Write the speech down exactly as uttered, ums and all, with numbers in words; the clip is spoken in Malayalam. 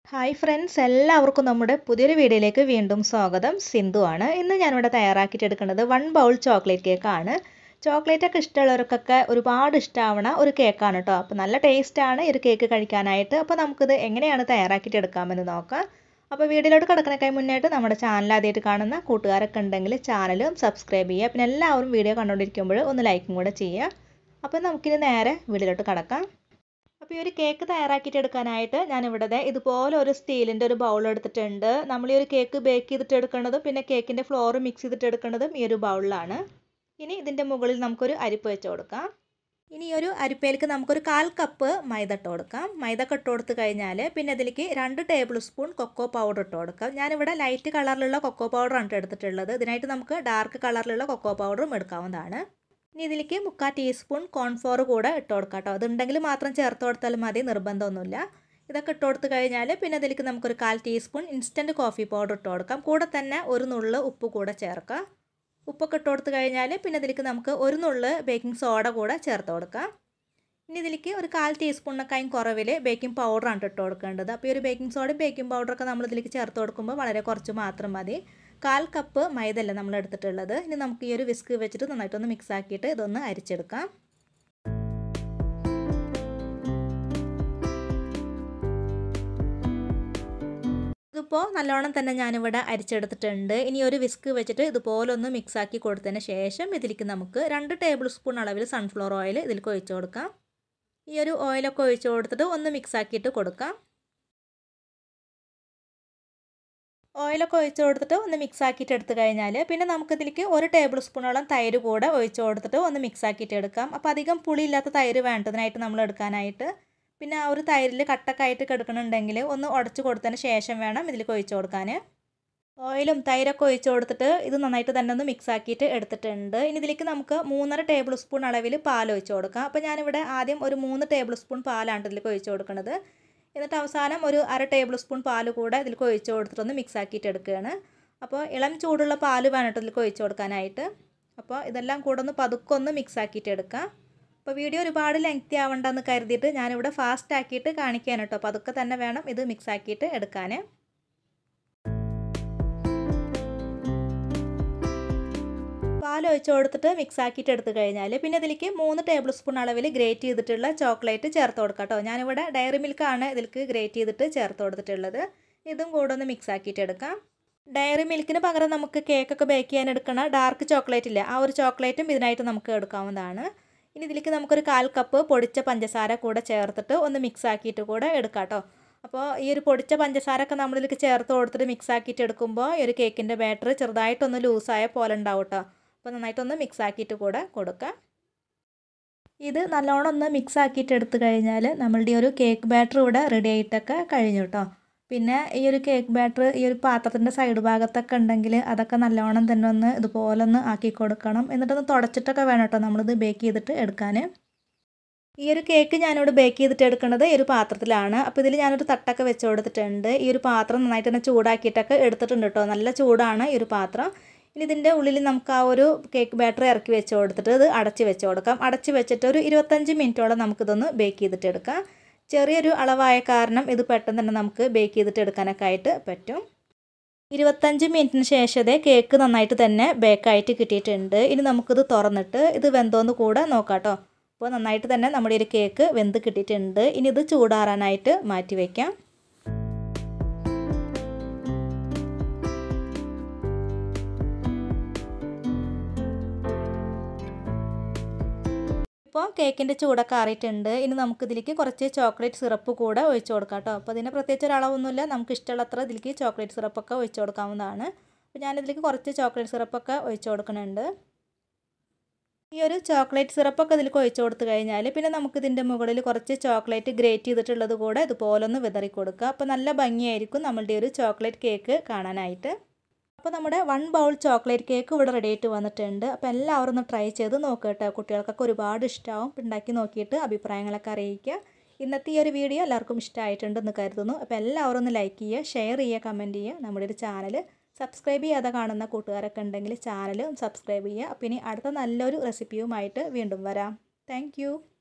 ഹായ് ഫ്രണ്ട്സ്, എല്ലാവർക്കും നമ്മുടെ പുതിയൊരു വീഡിയോയിലേക്ക് വീണ്ടും സ്വാഗതം. സിന്ധു ആണ്. ഇന്ന് ഞാനിവിടെ തയ്യാറാക്കിയിട്ടെടുക്കുന്നത് വൺ ബൗൾ ചോക്ലേറ്റ് കേക്കാണ്. ചോക്ലേറ്റൊക്കെ ഇഷ്ടമുള്ളവർക്കൊക്കെ ഒരുപാട് ഇഷ്ടമാവണ ഒരു കേക്കാണ് കേട്ടോ. അപ്പോൾ നല്ല ടേസ്റ്റാണ് ഈ ഒരു കേക്ക് കഴിക്കാനായിട്ട്. അപ്പോൾ നമുക്കിത് എങ്ങനെയാണ് തയ്യാറാക്കിയിട്ടെടുക്കാമെന്ന് നോക്കാം. അപ്പോൾ വീഡിയോയിലോട്ട് കിടക്കണേക്കായി മുന്നായിട്ട് നമ്മുടെ ചാനൽ ആദ്യമായിട്ട് കാണുന്ന കൂട്ടുകാരൊക്കെ ഉണ്ടെങ്കിൽ ചാനലും സബ്സ്ക്രൈബ് ചെയ്യുക. പിന്നെ എല്ലാവരും വീഡിയോ കണ്ടുകൊണ്ടിരിക്കുമ്പോൾ ഒന്ന് ലൈക്കും കൂടെ ചെയ്യുക. അപ്പോൾ നമുക്കിനി നേരെ വീഡിയോയിലോട്ട് കിടക്കാം. അപ്പോൾ ഈ ഒരു കേക്ക് തയ്യാറാക്കിയിട്ട് എടുക്കാനായിട്ട് ഞാനിവിടെ ഇതുപോലെ ഒരു സ്റ്റീലിൻ്റെ ഒരു ബൗൾ എടുത്തിട്ടുണ്ട്. നമ്മൾ ഈ ഒരു കേക്ക് ബേക്ക് ചെയ്തിട്ട് എടുക്കുന്നതും പിന്നെ കേക്കിൻ്റെ ഫ്ലോർ മിക്സ് ചെയ്തിട്ട് എടുക്കുന്നതും ഈ ഒരു ബൗളിലാണ്. ഇനി ഇതിൻ്റെ മുകളിൽ നമുക്കൊരു അരിപ്പ് വെച്ച് കൊടുക്കാം. ഇനി ഈ ഒരു അരിപ്പയിലേക്ക് നമുക്കൊരു കാൽ കപ്പ് മൈദ ഇട്ട് കൊടുക്കാം. മൈദ ഇട്ട് കൊടുത്ത് കഴിഞ്ഞാൽ പിന്നെ അതിലേക്ക് രണ്ട് ടേബിൾ സ്പൂൺ കൊക്കോ പൗഡർ ഇട്ട് കൊടുക്കാം. ഞാനിവിടെ ലൈറ്റ് കളറിലുള്ള കൊക്കോ പൗഡറാണ് എടുത്തിട്ടുള്ളത്. ഇതിനായിട്ട് നമുക്ക് ഡാർക്ക് കളറിലുള്ള കൊക്കോ പൗഡറും എടുക്കാവുന്നതാണ്. ഇനി ഇതിലേക്ക് മുക്കാൽ ടീസ്പൂൺ കോൺഫ്ലോർ കൂടെ ഇട്ട് കൊടുക്കാം കേട്ടോ. അതുണ്ടെങ്കിൽ മാത്രം ചേർത്ത് കൊടുത്താൽ മതി, നിർബന്ധമൊന്നുമില്ല. ഇതൊക്കെ ഇട്ട് കൊടുത്ത് കഴിഞ്ഞാൽ പിന്നെ അതിലേക്ക് നമുക്കൊരു കാൽ ടീസ്പൂൺ ഇൻസ്റ്റൻറ്റ് കോഫി പൗഡർ ഇട്ട് കൊടുക്കാം. കൂടെ തന്നെ ഒരു നുള്ള് ഉപ്പ് കൂടെ ചേർക്കാം. ഉപ്പൊക്കെ ഇട്ട് കൊടുത്ത് കഴിഞ്ഞാൽ പിന്നെ ഇതിലേക്ക് നമുക്ക് ഒരു നുള്ള് ബേക്കിംഗ് സോഡ കൂടെ ചേർത്ത് കൊടുക്കാം. ഇനി ഇതിലേക്ക് ഒരു കാൽ ടീസ്പൂണിനൊക്കെ കുറവിൽ ബേക്കിംഗ് പൗഡറാണ് ഇട്ട് കൊടുക്കേണ്ടത്. അപ്പോൾ ഈ ഒരു ബേക്കിംഗ് സോഡയും ബേക്കിംഗ് പൗഡറൊക്കെ നമ്മൾ ഇതിലേക്ക് ചേർത്ത് കൊടുക്കുമ്പോൾ വളരെ കുറച്ച് മാത്രം മതി. കാൽ കപ്പ് മൈദല്ല നമ്മൾ എടുത്തിട്ടുള്ളത്. ഇനി നമുക്ക് ഈ ഒരു വിസ്ക് വെച്ചിട്ട് നന്നായിട്ടൊന്ന് മിക്സ് ആക്കിയിട്ട് ഇതൊന്ന് അരിച്ചെടുക്കാം. ഇതിപ്പോൾ നല്ലോണം തന്നെ ഞാനിവിടെ അരിച്ചെടുത്തിട്ടുണ്ട്. ഇനി ഒരു വിസ്ക് വെച്ചിട്ട് ഇതുപോലെ ഒന്ന് മിക്സ് ആക്കി കൊടുത്തതിന് ശേഷം ഇതിലേക്ക് നമുക്ക് രണ്ട് ടേബിൾ സ്പൂൺ അളവിൽ സൺഫ്ലവർ ഓയിൽ ഇതിലേക്ക് ഒഴിച്ച് കൊടുക്കാം. ഈ ഒരു ഓയിലൊക്കെ ഒഴിച്ച് കൊടുത്തിട്ട് ഒന്ന് മിക്സ് ആക്കിയിട്ട് കൊടുക്കാം. ഓയിലൊക്കെ ഒഴിച്ച് കൊടുത്തിട്ട് ഒന്ന് മിക്സ് ആക്കിയിട്ട് എടുത്തു കഴിഞ്ഞാൽ പിന്നെ നമുക്കിതിലേക്ക് ഒരു ടേബിൾ സ്പൂണോളം തൈര് കൂടെ ഒഴിച്ച് കൊടുത്തിട്ട് ഒന്ന് മിക്സ് ആക്കിയിട്ട് എടുക്കാം. അപ്പോൾ അധികം പുളിയില്ലാത്ത തൈര് വേണ്ടതിനായിട്ട് നമ്മൾ എടുക്കാനായിട്ട്. പിന്നെ ആ ഒരു തൈരിൽ കട്ടൊക്കെ ആയിട്ട് കിടക്കണമെന്നുണ്ടെങ്കിൽ ഒന്ന് ഉടച്ച് കൊടുത്തതിന് ശേഷം വേണം ഇതിലേക്ക് ഒഴിച്ച് കൊടുക്കാൻ. ഓയിലും തൈരൊക്കെ ഒഴിച്ച് കൊടുത്തിട്ട് ഇത് നന്നായിട്ട് തന്നെ ഒന്ന് മിക്സ് ആക്കിയിട്ട് എടുത്തിട്ടുണ്ട്. ഇനി ഇതിലേക്ക് നമുക്ക് മൂന്നര ടേബിൾ സ്പൂൺ അളവിൽ പാൽ ഒഴിച്ച് കൊടുക്കാം. അപ്പോൾ ഞാനിവിടെ ആദ്യം ഒരു മൂന്ന് ടേബിൾ സ്പൂൺ പാലാണ് ഇതിലേക്ക് ഒഴിച്ച് കൊടുക്കുന്നത്. എന്നിട്ട് അവസാനം ഒരു അര ടേബിൾ സ്പൂൺ പാൽ കൂടെ ഇതിലേക്ക് ഒഴിച്ച് കൊടുത്തിട്ടൊന്ന് മിക്സ് ആക്കിയിട്ട് എടുക്കുകയാണ്. അപ്പോൾ ഇളം ചൂടുള്ള പാൽ വേണം ഇതിലേക്ക് ഒഴിച്ച് കൊടുക്കാനായിട്ട്. അപ്പോൾ ഇതെല്ലാം കൂടെ ഒന്ന് പതുക്കൊന്ന് മിക്സ് ആക്കിയിട്ട് എടുക്കാം. അപ്പോൾ വീഡിയോ ഒരുപാട് ലെങ്തി ആവണ്ടെന്ന് കരുതിയിട്ട് ഞാനിവിടെ ഫാസ്റ്റ് ആക്കിയിട്ട് കാണിക്കാൻ കേട്ടോ. അപ്പോൾ അതൊക്കെ തന്നെ വേണം ഇത് മിക്സ് ആക്കിയിട്ട് എടുക്കാൻ. പാൽ ഒഴിച്ച് കൊടുത്തിട്ട് മിക്സ് ആക്കിയിട്ട് എടുത്തു കഴിഞ്ഞാൽ പിന്നെ ഇതിലേക്ക് മൂന്ന് ടേബിൾ സ്പൂൺ അളവിൽ ഗ്രേറ്റ് ചെയ്തിട്ടുള്ള ചോക്ലേറ്റ് ചേർത്ത് കൊടുക്കാം കേട്ടോ. ഞാനിവിടെ ഡയറി മിൽക്കാണ് ഇതിലേക്ക് ഗ്രേറ്റ് ചെയ്തിട്ട് ചേർത്ത് കൊടുത്തിട്ടുള്ളത്. ഇതും കൂടെ ഒന്ന് മിക്സ് ആക്കിയിട്ട് എടുക്കാം. ഡയറി മിൽക്കിന് പകരം നമുക്ക് കേക്കൊക്കെ ബേക്ക് ചെയ്യാൻ എടുക്കണ ഡാർക്ക് ചോക്ലേറ്റ് ഇല്ല, ആ ഒരു ചോക്ലേറ്റും ഇതിനായിട്ട് നമുക്ക് എടുക്കാവുന്നതാണ്. ഇനി ഇതിലേക്ക് നമുക്കൊരു കാൽ കപ്പ് പൊടിച്ച പഞ്ചസാര കൂടെ ചേർത്തിട്ട് ഒന്ന് മിക്സ് ആക്കിയിട്ട് കൂടെ എടുക്കാം കേട്ടോ. അപ്പോൾ ഈ ഒരു പൊടിച്ച പഞ്ചസാര ഒക്കെ നമ്മളിതിലേക്ക് ചേർത്ത് കൊടുത്തിട്ട് മിക്സ് ആക്കിയിട്ട് എടുക്കുമ്പോൾ ഈ ഒരു കേക്കിൻ്റെ ബാറ്റർ ചെറുതായിട്ടൊന്ന് ലൂസായ പോലെ ഉണ്ടാവും കേട്ടോ. അപ്പോൾ നന്നായിട്ടൊന്ന് മിക്സ് ആക്കിയിട്ട് കൂടെ കൊടുക്കാം. ഇത് നല്ലോണം ഒന്ന് മിക്സ് ആക്കിയിട്ട് എടുത്തു കഴിഞ്ഞാൽ നമ്മളുടെ ഈ ഒരു കേക്ക് ബാറ്റർ ഇവിടെ റെഡി ആയിട്ടൊക്കെ കഴിഞ്ഞു കേട്ടോ. പിന്നെ ഈ ഒരു കേക്ക് ബാറ്റർ ഈ ഒരു പാത്രത്തിൻ്റെ സൈഡ് ഭാഗത്തൊക്കെ ഉണ്ടെങ്കിൽ അതൊക്കെ നല്ലോണം തന്നെ ഒന്ന് ഇതുപോലെ ഒന്ന് ആക്കി കൊടുക്കണം. എന്നിട്ടൊന്ന് തുടച്ചിട്ടൊക്കെ വേണം കേട്ടോ നമ്മളിത് ബേക്ക് ചെയ്തിട്ട് എടുക്കാൻ. ഈ ഒരു കേക്ക് ഞാനിവിടെ ബേക്ക് ചെയ്തിട്ട് എടുക്കുന്നത് ഈ ഒരു പാത്രത്തിലാണ്. അപ്പോൾ ഇതിൽ ഞാനൊരു തട്ടൊക്കെ വെച്ച് കൊടുത്തിട്ടുണ്ട്. ഈ ഒരു പാത്രം നന്നായിട്ട് തന്നെ ചൂടാക്കിയിട്ടൊക്കെ എടുത്തിട്ടുണ്ട് കേട്ടോ. നല്ല ചൂടാണ് ഈ ഒരു പാത്രം. ഇനി ഇതിൻ്റെ ഉള്ളിൽ നമുക്ക് ആ ഒരു കേക്ക് ബാറ്റർ ഇറക്കി വെച്ച് കൊടുത്തിട്ട് ഇത് അടച്ച് വെച്ച് കൊടുക്കാം. അടച്ച് വെച്ചിട്ട് ഒരു ഇരുപത്തഞ്ച് മിനിറ്റോളം നമുക്കിതൊന്ന് ബേക്ക് ചെയ്തിട്ട് എടുക്കാം. ചെറിയൊരു അളവായ കാരണം ഇത് പെട്ടെന്ന് തന്നെ നമുക്ക് ബേക്ക് ചെയ്തിട്ട് എടുക്കാനൊക്കെ ആയിട്ട് പറ്റും. ഇരുപത്തഞ്ച് മിനിറ്റിന് ശേഷമേ കേക്ക് നന്നായിട്ട് തന്നെ ബേക്കായിട്ട് കിട്ടിയിട്ടുണ്ട്. ഇനി നമുക്കിത് തുറന്നിട്ട് ഇത് വെന്തോന്ന് കൂടെ നോക്കാം കേട്ടോ. അപ്പോൾ നന്നായിട്ട് തന്നെ നമ്മുടെ ഒരു കേക്ക് വെന്ത് കിട്ടിയിട്ടുണ്ട്. ഇനി ഇത് ചൂടാറാനായിട്ട് മാറ്റി വയ്ക്കാം. ഇപ്പോൾ കേക്കിൻ്റെ ചൂടൊക്കെ ആറിയിട്ടുണ്ട്. ഇനി നമുക്കിതിലേക്ക് കുറച്ച് ചോക്ലേറ്റ് സിറപ്പ് കൂടെ ഒഴിച്ച് കൊടുക്കാം കേട്ടോ. അപ്പോൾ ഇതിന് പ്രത്യേകിച്ച് ഒരളവൊന്നുമില്ല, നമുക്ക് ഇഷ്ടമുള്ളത്ര ഇതിലേക്ക് ചോക്ലേറ്റ് സിറപ്പൊക്കെ ഒഴിച്ച് കൊടുക്കാവുന്നതാണ്. അപ്പോൾ ഞാനിതിലേക്ക് കുറച്ച് ചോക്ലേറ്റ് സിറപ്പൊക്കെ ഒഴിച്ച് കൊടുക്കുന്നുണ്ട്. ഈ ഒരു ചോക്ലേറ്റ് സിറപ്പൊക്കെ ഇതിലേക്ക് ഒഴിച്ച് കൊടുത്തു കഴിഞ്ഞാൽ പിന്നെ നമുക്കിതിൻ്റെ മുകളിൽ കുറച്ച് ചോക്ലേറ്റ് ഗ്രേറ്റ് ചെയ്തിട്ടുള്ളത് കൂടെ ഇതുപോലെ ഒന്ന് വിതറി കൊടുക്കുക. അപ്പോൾ നല്ല ഭംഗിയായിരിക്കും നമ്മളുടെ ഒരു ചോക്ലേറ്റ് കേക്ക് കാണാനായിട്ട്. അപ്പോൾ നമ്മുടെ വൺ ബൗൾ ചോക്ലേറ്റ് കേക്ക് ഇവിടെ റെഡി ആയിട്ട് വന്നിട്ടുണ്ട്. അപ്പോൾ എല്ലാവരും ഒന്ന് ട്രൈ ചെയ്ത് നോക്കട്ടെ. കുട്ടികൾക്കൊക്കെ ഒരുപാട് ഇഷ്ടമാവും. ഉണ്ടാക്കി നോക്കിയിട്ട് അഭിപ്രായങ്ങളൊക്കെ അറിയിക്കുക. ഇന്നത്തെ ഈ ഒരു വീഡിയോ എല്ലാവർക്കും ഇഷ്ടമായിട്ടുണ്ടെന്ന് കരുതുന്നു. അപ്പോൾ എല്ലാവരും ഒന്ന് ലൈക്ക് ചെയ്യുക, ഷെയർ ചെയ്യുക, കമൻറ്റ് ചെയ്യുക. നമ്മുടെ ഒരു ചാനൽ സബ്സ്ക്രൈബ് ചെയ്യാതെ കാണുന്ന കൂട്ടുകാരൊക്കെ ഉണ്ടെങ്കിൽ ചാനൽ സബ്സ്ക്രൈബ് ചെയ്യുക. അപ്പോൾ ഇനി അടുത്ത നല്ലൊരു റെസിപ്പിയുമായിട്ട് വീണ്ടും വരാം. താങ്ക്